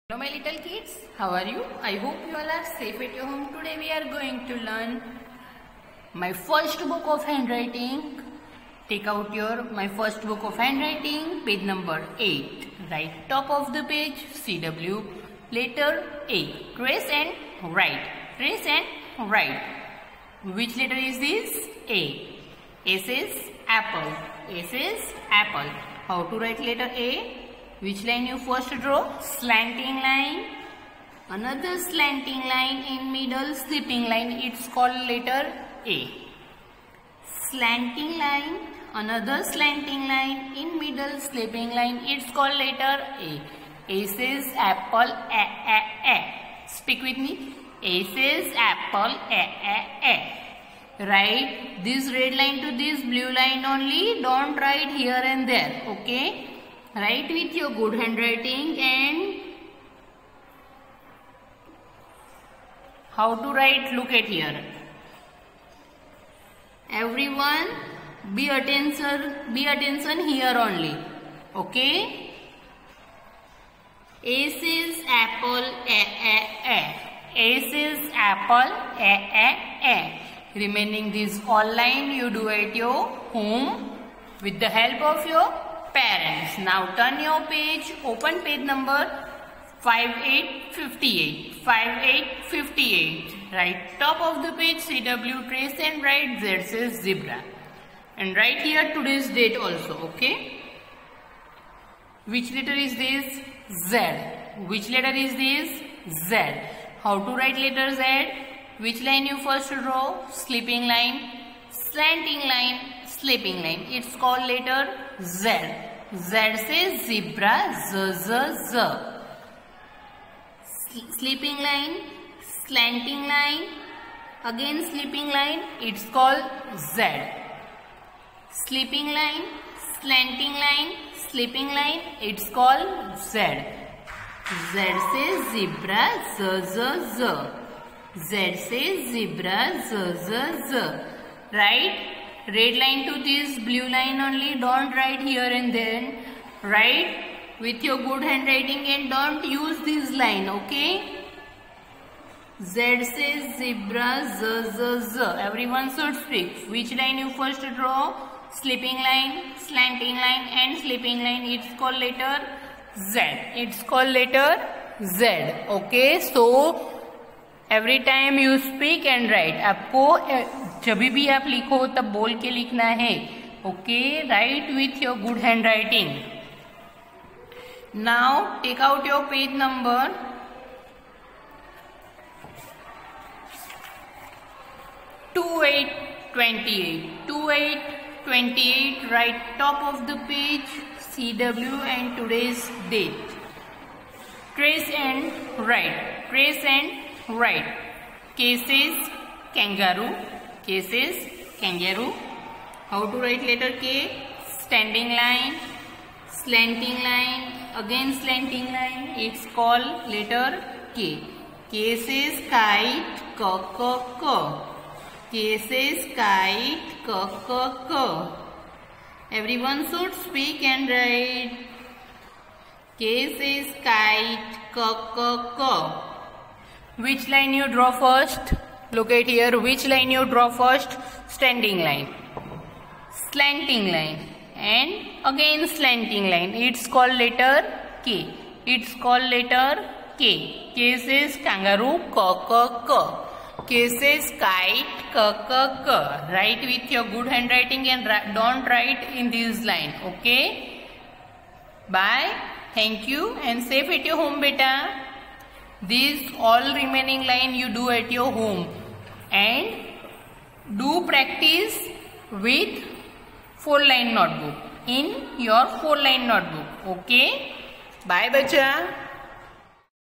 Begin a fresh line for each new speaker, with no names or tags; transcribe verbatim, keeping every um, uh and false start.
Hello my little kids, how are you? I hope you all are safe at your home. Today we are going to learn my first book of handwriting. Take out your my first book of handwriting, page number eight. Right top of the page, C W, letter A. Trace and write. Trace and write. Which letter is this? A. A says apple. A says apple. How to write letter A? Which line you first draw? Slanting line. Another slanting line in middle, slipping line. It's called letter A. Slanting line. Another slanting line in middle, slipping line. It's called letter A. A says apple. A, a, a. Speak with me. A says apple. A, a, a. Write this red line to this blue line only. Don't write here and there. Okay. Write with your good handwriting. And how to write? Look at here. Everyone be attention, be attention here only. Okay. A says apple. A, a, a. A says apple. A, a, a. Remaining this all line you do at your home with the help of your parents. Now turn your page, open page number five eight five eight. five eight five eight. Right top of the page, C W, trace and write. Z says zebra. And write here today's date also, okay? Which letter is this? Z. Which letter is this? Z. How to write letter Z? Which line you first draw? Slipping line, slanting line, slipping line. It's called letter Z. Z says zebra. Z, Z, Z. Slipping line, slanting line, again slipping line. It's called Z. Slipping line, slanting line, slipping line. It's called Z. Z says zebra. Z, Z, Z. Z says zebra. Z, Z, Z. Right? Red line to this blue line only. Don't write here and then. Write with your good handwriting and don't use this line. Okay? Z says zebra. Z, Z, Z. Everyone should speak. Which line you first draw? Slipping line, slanting line and slipping line. It's called letter Z. It's called letter Z. Okay? So every time you speak and write. आपको जब भी आप लिखो तब बोल के लिखना है. Okay. Write with your good handwriting. Now take out your page number two eight twenty eight. Two eight twenty eight. Write top of the page, C W and today's date. Trace and write. Trace and Right. K says kangaroo. K says kangaroo. How to write letter K? Standing line, slanting line, again slanting line. It's called letter K. K says kite. K, K, K. K says kite. K, K, K. Everyone should speak and write. K says kite. K, K, K. Which line you draw first? Look at here. Which line you draw first? Standing line, slanting line and again slanting line. It's called letter K. It's called letter K. K says kangaroo. K, K, K. K says kite. K, K, K. Write with your good handwriting and don't write in this line. Okay? Bye. Thank you and safe at your home, beta. These all remaining line you do at your home and do practice with four line notebook in your four line notebook. Okay? Bye bacha.